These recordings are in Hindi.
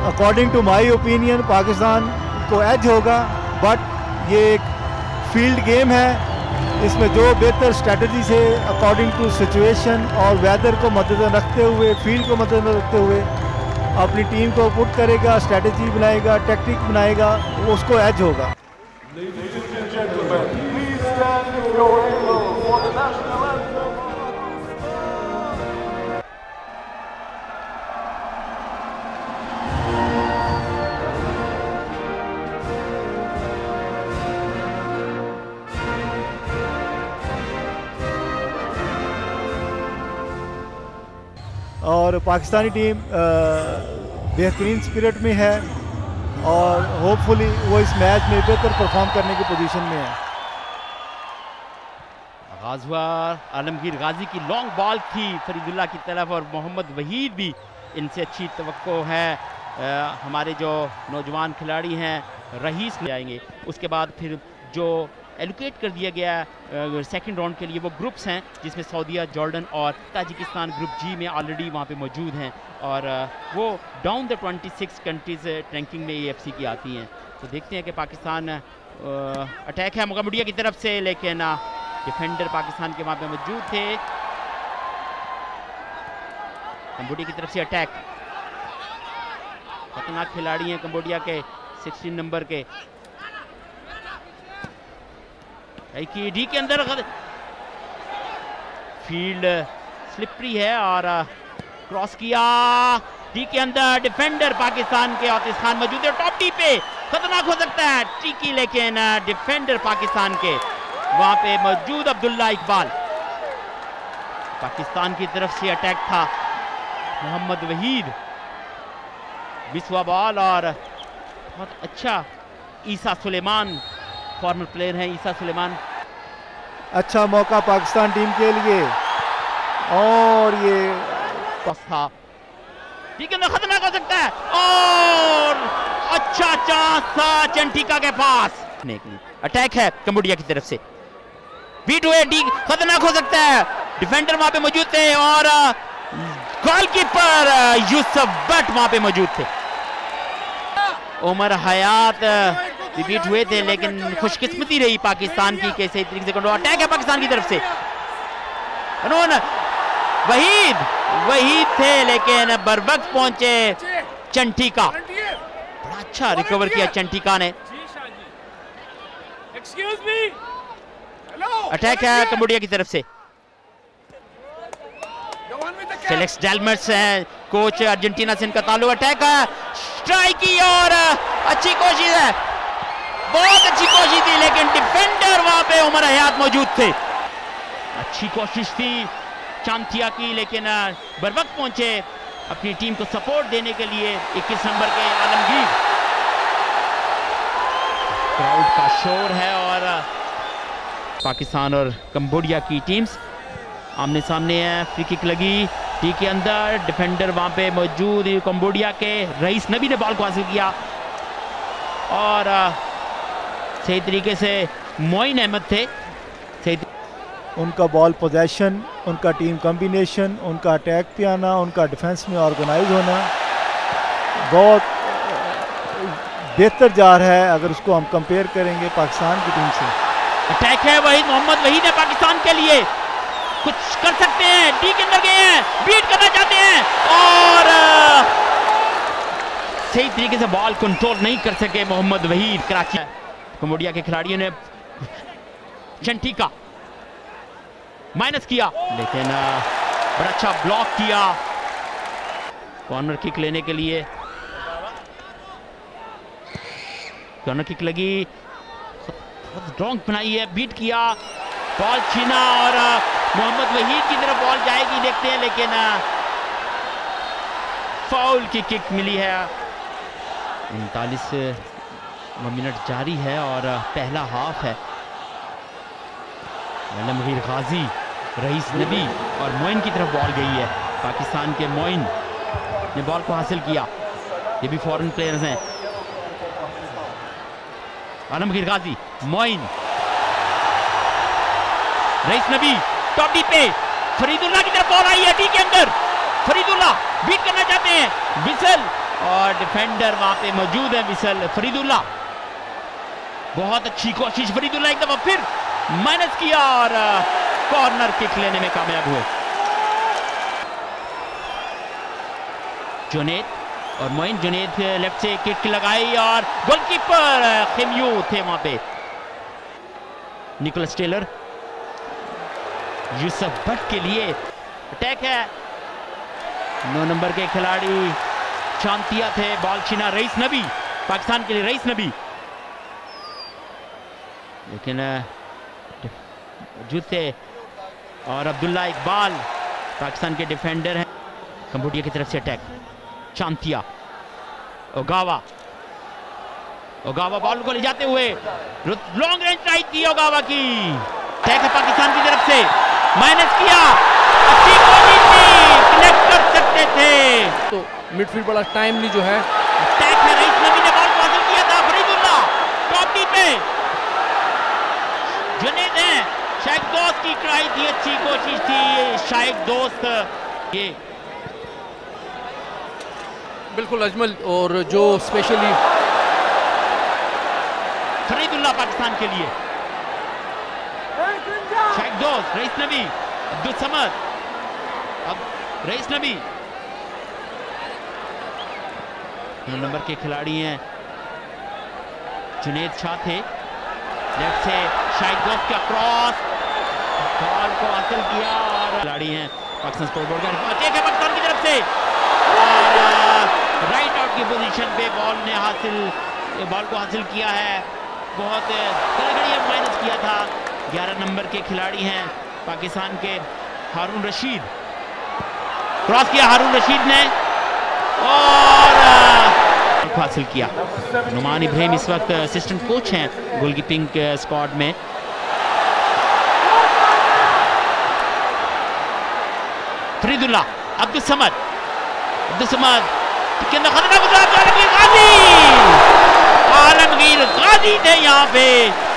According to my opinion Pakistan को एज होगा, बट ये एक फील्ड गेम है। इसमें जो बेहतर स्ट्रेटजी से अकॉर्डिंग टू सिचुएशन और वेदर को मद्देनजर रखते हुए, फील्ड को मद्देनजर रखते हुए अपनी टीम को पुट करेगा, स्ट्रेटजी बनाएगा, टेक्निक बनाएगा, उसको एज होगा। और पाकिस्तानी टीम बेहतरीन स्पिरिट में है और होपफुली वो इस मैच में बेहतर परफॉर्म करने की पोजीशन में है। आगाज हुआ, आलमगीर गाजी की लॉन्ग बॉल थी फरीदुल्लाह की तरफ और मोहम्मद वहीद भी इनसे अच्छी तवक्को है। हमारे जो नौजवान खिलाड़ी हैं रईस ले आएंगे। उसके बाद फिर जो एलोकेट कर दिया गया सेकंड राउंड के लिए वो ग्रुप्स हैं जिसमें सऊदीया, जॉर्डन और ताजिकिस्तान ग्रुप जी में ऑलरेडी वहाँ पे मौजूद हैं और वो डाउन द 26 कंट्रीज़ रैंकिंग में AFC की आती हैं। तो देखते हैं कि पाकिस्तान अटैक है कंबोडिया की तरफ से, लेकिन डिफेंडर पाकिस्तान के वहाँ पे मौजूद थे। कंबोडिया की तरफ से अटैक, खतरनाक खिलाड़ी हैं कंबोडिया के 16 नंबर के। डी के अंदर फील्ड स्लिपरी है और क्रॉस किया, डी के अंदर डिफेंडर पाकिस्तान के आतिश खान मौजूद है। टॉप डी पे खतरनाक हो सकता है ट्रिकी, लेकिन डिफेंडर पाकिस्तान के वहां पे मौजूद अब्दुल्ला इकबाल। पाकिस्तान की तरफ से अटैक था मोहम्मद वहीद, 20वां बॉल और बहुत अच्छा ईसा सुलेमान, फॉर्मर प्लेयर हैं ईसा सुलेमान। अच्छा मौका पाकिस्तान टीम के लिए और ये था, ठीक है ना, खतरनाक हो सकता है और अच्छा चांस था चंटिका के पास। अटैक है कंबोडिया की तरफ से, बीट हुए, डी खतरनाक हो सकता है, डिफेंडर वहां पे मौजूद थे और गोलकीपर यूसुफ भट्ट वहां पे मौजूद थे। उमर हयात रिपीट हुए थे, लेकिन खुशकिस्मती रही पाकिस्तान की कि सही तरीके से कंट्रोल। अटैक है पाकिस्तान की तरफ से, वहीद थे लेकिन बरवक्त पहुंचे चंटिका। बड़ा अच्छा रिकवर किया चंटिका ने। अटैक है कंबोडिया की तरफ से, फेलिक्स डेल्मर्स है कोच अर्जेंटीना से, इनका ताल्लुक। अटैक है, स्ट्राइक की और अच्छी कोशिश है, बहुत अच्छी कोशिश थी, लेकिन डिफेंडर वहां पे उमर हयात मौजूद थे। अच्छी कोशिश थी चांथिया की, लेकिन बरवक्त पहुंचे अपनी टीम को सपोर्ट देने के लिए 21 नंबर के आलमगीर। क्राउड का शोर है और पाकिस्तान और कंबोडिया की टीम्स आमने सामने है। फ्री किक लगी, टी के अंदर डिफेंडर वहां पे मौजूद कंबोडिया के रईस नबी ने बॉल को हासिल किया और सही तरीके से मोइन अहमद थे। उनका बॉल पोजेशन, उनका टीम कॉम्बिनेशन, उनका अटैक पे आना, उनका डिफेंस में ऑर्गेनाइज होना बहुत बेहतर जा रहा है अगर उसको हम कंपेयर करेंगे पाकिस्तान की टीम से। अटैक है वहीद, मोहम्मद वहीद है पाकिस्तान के लिए, कुछ कर सकते हैं, डी के अंदर गए हैं, बीट करना चाहते हैं और सही तरीके से बॉल कंट्रोल नहीं कर सके मोहम्मद वहीद। कराची कंबोडिया के खिलाड़ियों ने चंटिका माइनस किया, लेकिन बड़ा अच्छा ब्लॉक किया। कॉर्नर किक लेने के लिए कॉर्नर किक लगी, स्ट्रॉन्ग बनाई है, बीट किया, बॉल छीना और मोहम्मद वहीद की तरफ बॉल जाएगी, देखते हैं, लेकिन फाउल की किक मिली है। 39 मिनट जारी है और पहला हाफ है। आलमगीर गाजी, रईस नबी और मोइन की तरफ बॉल गई है। पाकिस्तान के मोइन ने बॉल को हासिल किया, ये भी फॉरेन प्लेयर्स हैं। आलमगीर गाजी, मोइन, रईस नबी, टॉप डी पे फरीदुल्लाह की तरफ बॉल आई है, डी के अंदर फरीदुल्लाह बीट करना चाहते हैं, विसल और डिफेंडर वहां पे मौजूद है। विसल फरीदुल्ला, बहुत अच्छी कोशिश फरीदुल्ला, एक दफा फिर माइनस किया और कॉर्नर किक लेने में कामयाब हुए। जुनैद और मोइन, जुनैद लेफ्ट से किक लगाई और गोलकीपर खेम्यू थे वहां पे। निकोलस टेलर, यूसुफ भट्ट के लिए अटैक है। 9 नंबर के खिलाड़ी चांतिया थे, बॉल छीना रईस नबी, पाकिस्तान के लिए रईस नबी, लेकिन मौजूद थे। और अब्दुल्ला इकबाल पाकिस्तान के डिफेंडर हैं। कंबोडिया की तरफ से अटैक, चांतिया, ओगावा, ओगावा बॉल को ले जाते हुए लॉन्ग रेंज ट्राई की ओगावा की। अटैक है पाकिस्तान की तरफ से, माइनस किया, अच्छी कोशिश थी, कनेक्ट कर सकते थे। तो मिडफील्ड बड़ा टाइमली जो है अटैक है, रईस नबी ने बॉल को हासिल किया था, फरीदुल्ला टॉप डी पे, जुनैद है, शायद दोस्त की ट्राई थी, अच्छी कोशिश थी शायद दोस्त। ये बिल्कुल अजमल, और जो स्पेशली फरीदुल्ला पाकिस्तान के लिए, शायद दोस्त, रईस नबी, अब्दुल समद, अब रईस नबी 9 नंबर के खिलाड़ी हैं। जुनैद शाह थे, लेफ्ट से शाहिद दोस्त का क्रॉस, बॉल को हासिल किया और खिलाड़ी हैं पाकिस्तान स्पोर्ट बोर्ड का अटैक है पाकिस्तान की तरफ से, और राइट आउट की पोजीशन पे बॉल को हासिल किया है। बहुत घड़ी माइनस किया था। 11 नंबर के खिलाड़ी हैं पाकिस्तान के, हारून रशीद, क्रॉस किया हारून रशीद ने और हासिल किया। नुमान इब्राहिम इस वक्त असिस्टेंट कोच हैं गोलकीपिंग स्क्वाड में। फरीदुल्ला, अब्दुल समद के अंदर खतरा गुजरा, आलमगीर गाजी थे यहाँ पे।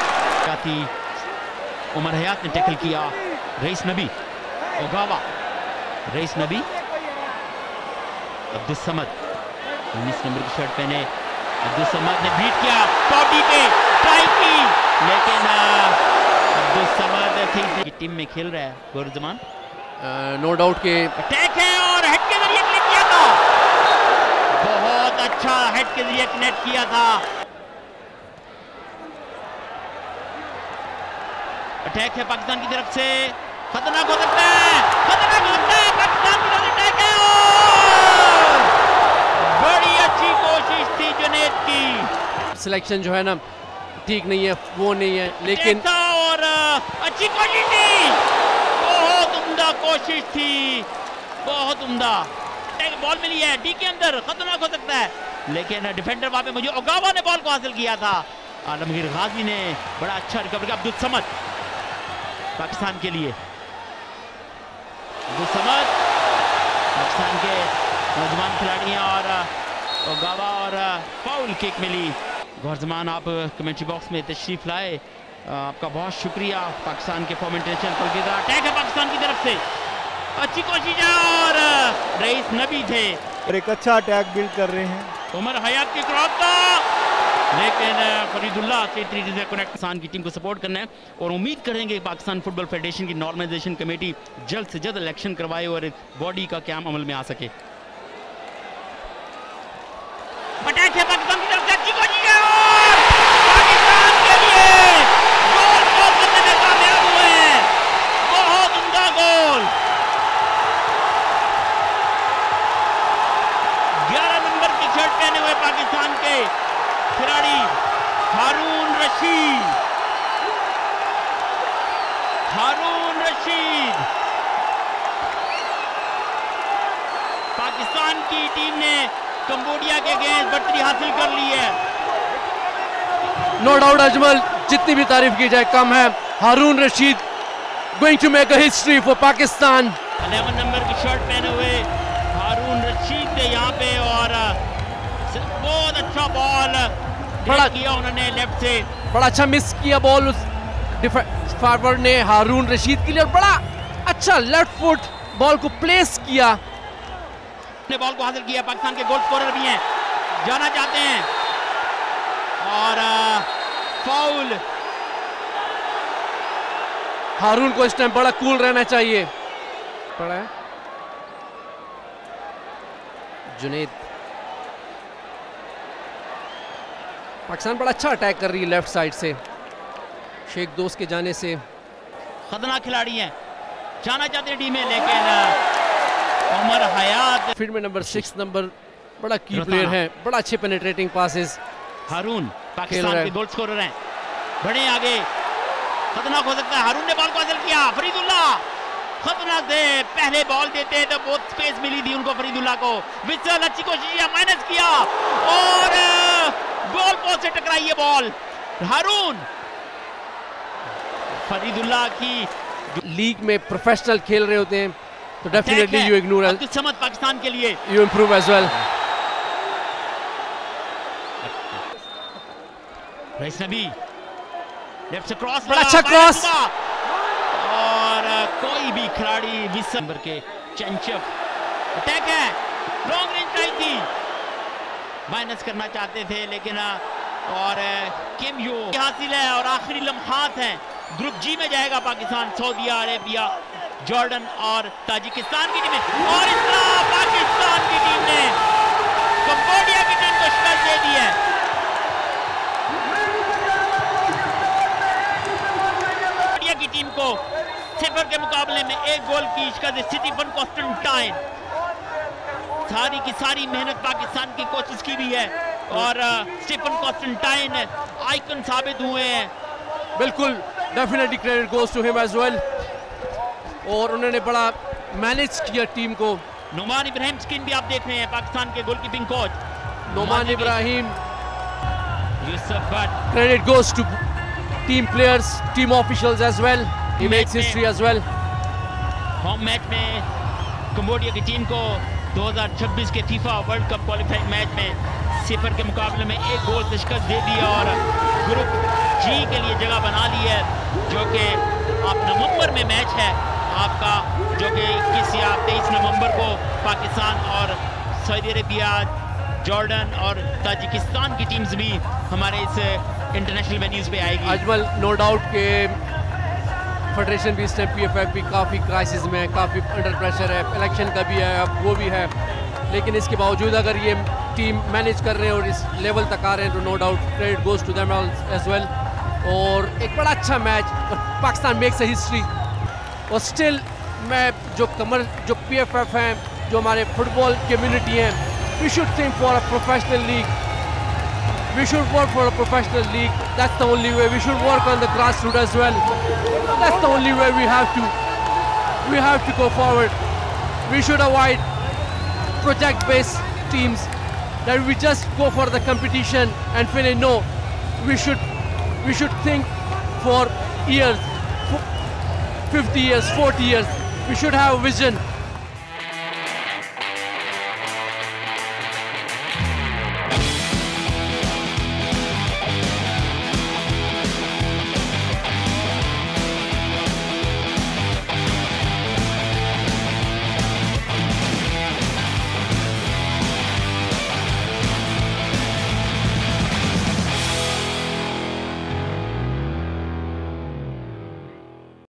उमर हयात ने टैकल किया, रईस नबी, ओगावा, रईस नबी, अब्दुल समद 19 नंबर की शर्ट पहने, अब्दुल समद ने बीट किया, टॉटी पे ट्राई की, लेकिन अब्दुल समद की टीम में खेल रहा है गुरजमान। नो डाउट के अटैक है और हेड के जरिए क्लिक किया था, बहुत अच्छा हेड के जरिए कनेक्ट किया था। अटैक है पाकिस्तान की तरफ से, खतरनाक हो सकता है, खतरनाक हो सकता है, पाकिस्तान की तरफ से अटैक है और बड़ी अच्छी कोशिश थी जुनैद की। सिलेक्शन जो है ना ठीक नहीं है, वो नहीं है, लेकिन और अच्छी कोशिश थी, बहुत उम्दा कोशिश थी, बहुत उम्दा। बॉल मिली है डी के अंदर, खतरनाक हो सकता है, लेकिन डिफेंडर वहां पे मुझे ओगावा ने बॉल को हासिल किया था। आलमगीर गाजी ने बड़ा अच्छा रिकवर किया। अब्दुल समद पाकिस्तान के लिए, अब्दुल समद पाकिस्तान के नौजवान खिलाड़ी हैं और ओगावा और फाउल किक मिली। गौरजमान, आप कमेंट्री बॉक्स में तशरीफ लाए, आपका बहुत शुक्रिया। पाकिस्तान के फॉर्म इंटरनेशनल गोलकीपर, अटैक है पाकिस्तान की तरफ से, अच्छी कोशिश है और रईस नबी थे और एक अच्छा अटैक बिल्ड कर रहे हैं। उमर हयात की क्रॉस था, लेकिन फरीदुल्ला से तरीके से कनेक्ट। पाकिस्तान की टीम को सपोर्ट करना है और उम्मीद करेंगे पाकिस्तान फुटबॉल फेडरेशन की नॉर्मलाइजेशन कमेटी जल्द से जल्द इलेक्शन करवाए और बॉडी का क्याम अमल में आ सके। अटैक है पाकिस्तान की तरफ से, अच्छी कोशिश है और पाकिस्तान के लिए गोल स्कोर करने में कामयाब हुए हैं, बहुत उम्दा गोल। 11 नंबर की शर्ट पहने हुए पाकिस्तान के खिलाड़ी हारून रशीद, पाकिस्तान की टीम ने कंबोडिया के अगेंस्ट बढ़तरी हासिल कर ली है। नो डाउट अजमल, जितनी भी तारीफ की जाए कम है। Haroon Rashid going to make a history for Pakistan. 11 number की शर्ट पहने हुए हारून रशीद थे यहाँ पे और बहुत अच्छा बॉल बड़ा किया उन्होंने लेफ्ट से, बड़ा अच्छा मिस किया बॉल उस फॉरवर्ड ने हारून रशीद के लिए, और बड़ा अच्छा लेफ्ट फुट बॉल को प्लेस किया। ने बॉल को हासिल किया, पाकिस्तान के गोल स्कोरर भी हैं, जाना चाहते हैं और फाउल। हारून को इस टाइम बड़ा कूल रहना चाहिए। पड़ा है जुनेद। पाकिस्तान बड़ा अच्छा अटैक कर रही है लेफ्ट साइड से, शेख दोस्त के जाने से। खतरनाक खिलाड़ी हैं, जाना चाहते हैं टीम में, लेकिन उमर हयात फील्ड में नंबर 6 नंबर बड़ा की प्लेयर है, बड़ा अच्छे पेनिट्रेटिंग पासेस। हारून पाकिस्तान के गोल स्कोरर हैं, बड़े आगे, खतरनाक हो सकता है। हारून ने बॉल को हासिल किया, फरीदुल्ला खतरनाक से पहले बॉल देते तो बहुत स्पेस मिली थी उनको, फरीदुल्ला को। विसल अच्छी कोशिश, माइनस किया और गोल पोस्ट से टकराई ये बॉल। हारून फरीदुल्ला की लीग में प्रोफेशनल खेल रहे होते हैं तो डेफिनेटली यू इग्नोर समझ पाकिस्तान के लिए, you improve as well. Rais Nabi left से क्रॉस, बड़ा अच्छा क्रॉस और कोई भी खिलाड़ी विसल के चंचप अटैक है, लॉन्ग रेंज ट्राई थी, माइनस करना चाहते थे लेकिन और किम यो हासिल है और आखिरी लम्हात हैं। ग्रुप जी में जाएगा पाकिस्तान, सऊदी अरेबिया, जॉर्डन और ताजिकिस्तान की टीमें, और इस तरह पाकिस्तान की टीम ने कंबोडिया की टीम को शिकस्त दे दी है। कंबोडिया की टीम को 0 के मुकाबले में 1 गोल की शिकस्त स्टीफन कॉन्स्टेंटाइन। सारी की सारी मेहनत पाकिस्तान की कोशिश की भी है और स्टीफन कॉन्स्टेंटाइन आइकन साबित हुए हैं। बिल्कुल, definitely credit goes to him as well, और उन्होंने बड़ा मैनेज किया टीम को। नुमान इब्राहिम स्क्रीन भी आप देख रहे हैं, पाकिस्तान के goalkeeping coach Numan Ibrahim. Yusuf Bhatt, credit goes to team players, team officials as well, he makes history as well. Home match में कंबोडिया की टीम को 2026 के FIFA world cup qualifying match में 0 के मुकाबले में 1 गोल से शिकस्त दे दी और ग्रुप जी के लिए जगह बना ली है, जो कि आप नवंबर में मैच है आपका, जो कि 21 या 23 नवंबर को पाकिस्तान और सऊदी अरेबिया, जॉर्डन और ताजिकिस्तान की टीम्स भी हमारे इस इंटरनेशनल वेन्यूज पे आएगी। अजमल, नो डाउट के फेडरेशन भी इस टाइम PFF भी काफ़ी क्राइसिस में है, काफ़ी अंडर प्रेशर है, इलेक्शन का भी है, अब वो भी है, लेकिन इसके बावजूद अगर ये टीम मैनेज कर रहे हैं और इस लेवल तक आ रहे हैं तो no doubt credit goes to them as well. और एक बड़ा अच्छा match, Pakistan makes a history. और स्टिल मैं जो PFF हैं, जो हमारे फुटबॉल कम्युनिटी हैं, we should think for a professional league, we should work for a professional league, that's the only way. We should work on the grass root as well, that's the only way we have to go forward. We should avoid project based teams that we just go for the competition and finish. No, we should think for years, 50 years, 40 years. We should have a vision